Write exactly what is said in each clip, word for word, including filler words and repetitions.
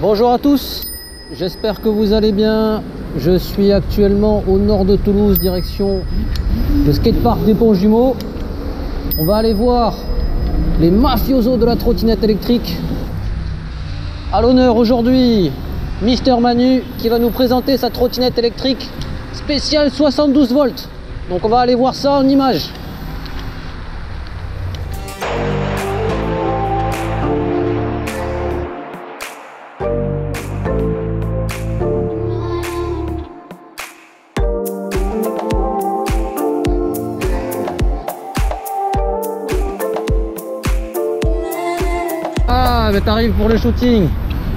Bonjour à tous, j'espère que vous allez bien. Je suis actuellement au nord de Toulouse, direction le skatepark des Ponts Jumeaux. On va aller voir les mafiosos de la trottinette électrique. À l'honneur aujourd'hui, Mister Manu qui va nous présenter sa trottinette électrique spéciale soixante-douze volts. Donc on va aller voir ça en images. Ah, mais t'arrives pour le shooting.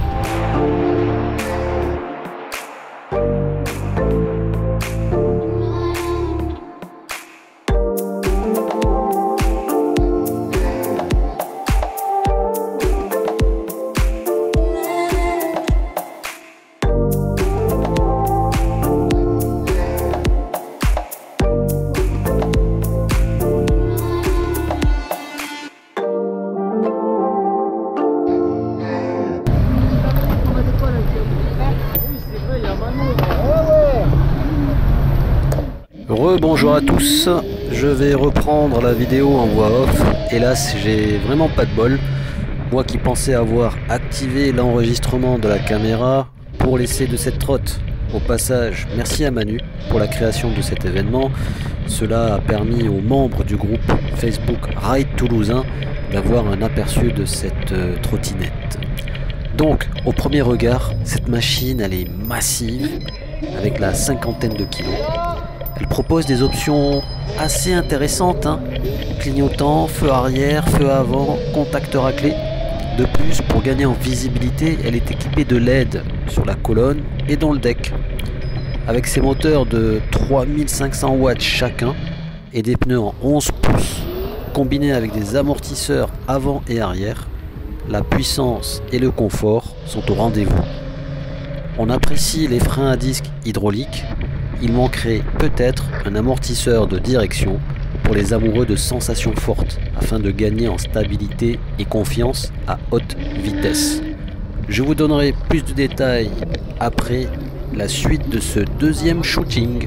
Re-bonjour à tous, je vais reprendre la vidéo en voix off. Hélas, j'ai vraiment pas de bol. Moi qui pensais avoir activé l'enregistrement de la caméra pour l'essai de cette trotte. Au passage, merci à Manu pour la création de cet événement. Cela a permis aux membres du groupe Facebook Ride Toulousain d'avoir un aperçu de cette euh, trottinette. Donc, au premier regard, cette machine, elle est massive, avec la cinquantaine de kilos. Elle propose des options assez intéressantes, hein. Clignotant, feu arrière, feu avant, contact raclé. De plus, pour gagner en visibilité, elle est équipée de L E D sur la colonne et dans le deck. Avec ses moteurs de trois mille cinq cents watts chacun et des pneus en onze pouces, combinés avec des amortisseurs avant et arrière, la puissance et le confort sont au rendez-vous. On apprécie les freins à disque hydrauliques. Il manquerait peut-être un amortisseur de direction pour les amoureux de sensations fortes afin de gagner en stabilité et confiance à haute vitesse. Je vous donnerai plus de détails après la suite de ce deuxième shooting.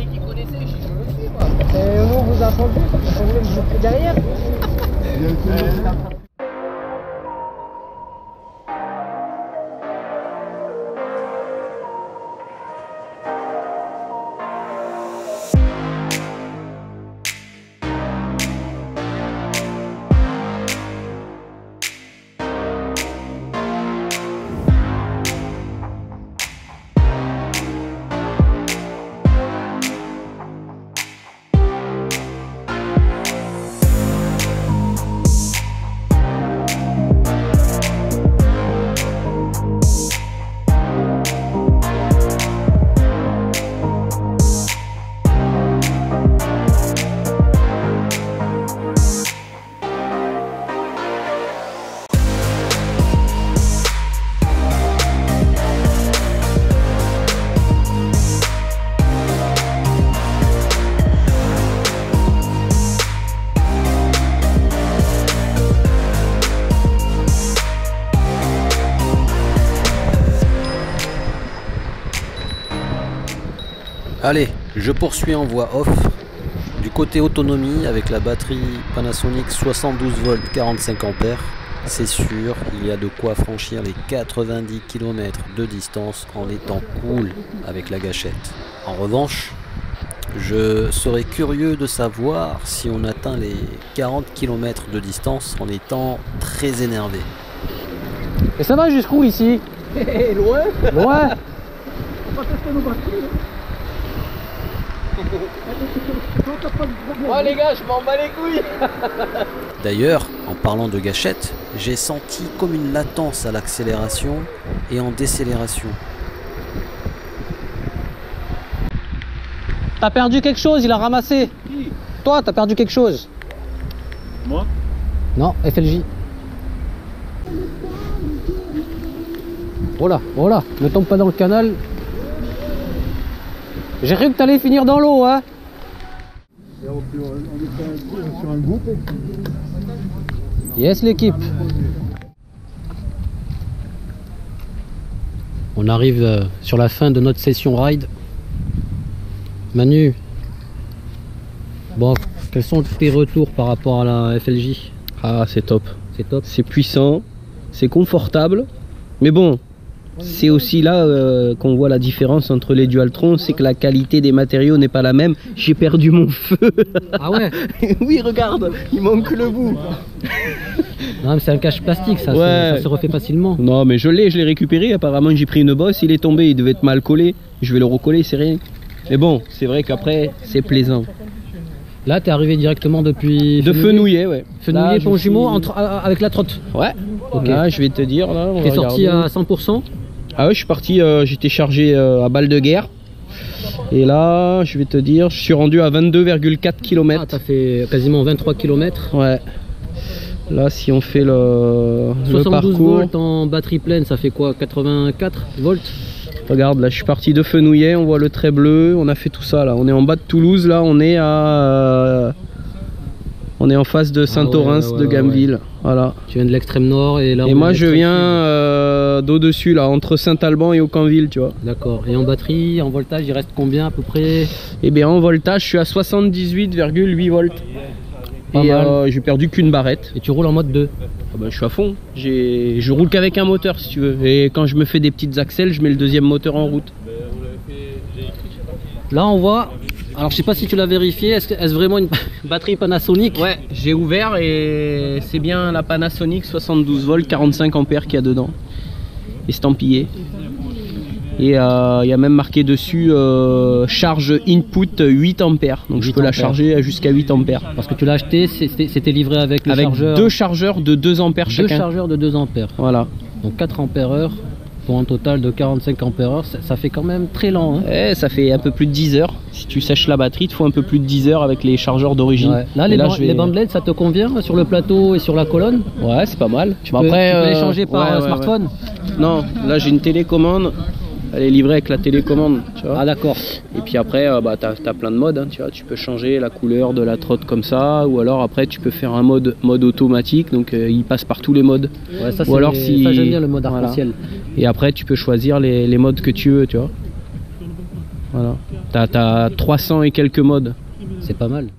Et on vous a entendu, on voulait vous montrer derrière. Allez, je poursuis en voix off. Du côté autonomie, avec la batterie Panasonic soixante-douze volts quarante-cinq ampères, c'est sûr, il y a de quoi franchir les quatre-vingt-dix kilomètres de distance en étant cool avec la gâchette. En revanche, je serais curieux de savoir si on atteint les quarante kilomètres de distance en étant très énervé. Et ça va jusqu'où ici? Loin. Loin. On va tester nos batteries. Oh les gars, je m'en bats les couilles. D'ailleurs, en parlant de gâchette, j'ai senti comme une latence à l'accélération et en décélération. T'as perdu quelque chose, il a ramassé. Qui? Toi, t'as perdu quelque chose. Moi? Non, F L J. Oh là, oh là, ne tombe pas dans le canal. J'ai cru que t'allais finir dans l'eau, hein. Et on, peut, on est sur un groupe. Yes, l'équipe. On arrive euh, sur la fin de notre session ride. Manu, bon, quels sont tes retours par rapport à la F L J? Ah, c'est top. C'est top. C'est puissant, c'est confortable. Mais bon, c'est aussi là euh, qu'on voit la différence entre les Dualtron, c'est que la qualité des matériaux n'est pas la même. J'ai perdu mon feu. Ah ouais? Oui, regarde, il manque le bout. Non, mais c'est un cache plastique, ça, Ouais. se, ça se refait facilement. Non, mais je l'ai, je l'ai récupéré. Apparemment, j'ai pris une bosse, il est tombé, il devait être mal collé. Je vais le recoller, c'est rien. Mais bon, c'est vrai qu'après, c'est plaisant. Là, t'es arrivé directement depuis... De Fenouillet, ouais. Fenouillet, Là, ton je jumeau, suis- entre, à- avec la trotte. Ouais. Ok. Là, je vais te dire, là, on T'es va sorti regarder. à cent pour cent? Ah ouais, je suis parti, euh, j'étais chargé euh, à balle de guerre. Et là, je vais te dire, je suis rendu à vingt-deux virgule quatre Ah, kilomètres. t'as fait quasiment vingt-trois kilomètres. Ouais. Là, si on fait le, le soixante-douze parcours, volts en batterie pleine, ça fait quoi? quatre-vingt-quatre volts? regarde, là, je suis parti de Fenouillet, on voit le trait bleu, on a fait tout ça, là. On est en bas de Toulouse, là, on est à... euh, on est en face de Saint-Orens ouais, ouais, de ouais, Gameville, voilà. Tu viens de l'extrême nord et là... Et on moi, est je l'extrême viens sud. euh, d'au-dessus, là, entre Saint-Alban et Aucanville, tu vois. D'accord. Et en batterie, en voltage, il reste combien à peu près? Et bien, en voltage, je suis à soixante-dix-huit virgule huit volts. Pas Et mal. euh, j'ai perdu qu'une barrette. Et tu roules en mode deux? Ah bah, je suis à fond. J'ai- Je roule qu'avec un moteur, si tu veux. Et quand je me fais des petites accels, je mets le deuxième moteur en route. Là, on voit... Alors, je sais pas si tu l'as vérifié, est-ce que- est-ce vraiment une batterie Panasonic? Ouais, j'ai ouvert et c'est bien la Panasonic soixante-douze volts, quarante-cinq ampères qu'il y a dedans. Estampillé. Et euh, il y a même marqué dessus euh, charge input huit ampères. Donc je huit peux la ampères. charger jusqu'à huit ampères. Parce que tu l'as acheté, c'était c'était livré avec le Avec chargeur... deux chargeurs de deux ampères deux chacun. chargeurs de deux ampères. Voilà. Donc quatre ampères heure pour un total de quarante-cinq ampères heure. Ça, ça fait quand même très lent. Hein. Eh, ça fait un peu plus de dix heures. Si tu sèches la batterie, il te faut un peu plus de dix heures avec les chargeurs d'origine. Ouais. Là, Et les, ban- je vais- les bandelettes, ça te convient sur le plateau et sur la colonne? Ouais, c'est pas mal. Tu peux, tu peux les changer par ouais, euh, ouais, smartphone? ouais. Non, là j'ai une télécommande. Elle est livrée avec la télécommande, tu vois. Ah d'accord. Et puis après, euh, bah, t'as as plein de modes, hein, tu vois. Tu peux changer la couleur de la trotte comme ça, ou alors après tu peux faire un mode mode automatique, donc euh, il passe par tous les modes. Ouais, ça, Ou alors c'est- si- ça, j'aime bien le mode voilà. arc-en-ciel. Et après tu peux choisir les, les modes que tu veux, tu vois. Voilà. T'as t'as trois cents et quelques modes. C'est pas mal.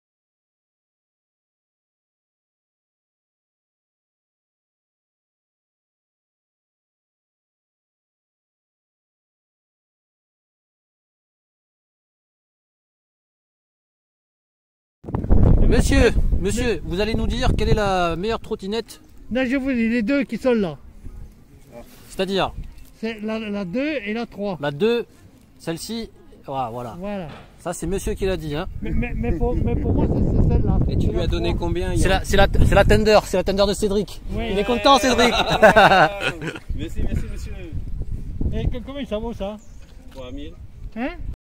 Monsieur, monsieur, vous allez nous dire quelle est la meilleure trottinette? Là, je vous dis les deux qui sont là. C'est-à-dire C'est la, la deux et la trois. la deux, celle-ci, voilà, voilà. Voilà. Ça c'est monsieur qui l'a dit. Hein. Mais, mais, mais, pour, mais pour moi, c'est c'est celle-là. Et tu C'est lui la as donné trois. combien C'est la, c'est la, c'est la tender, c'est la tender de Cédric. Ouais. Il est content Cédric. Merci, merci monsieur. Et que- comment ça vaut ça? trois mille. Hein?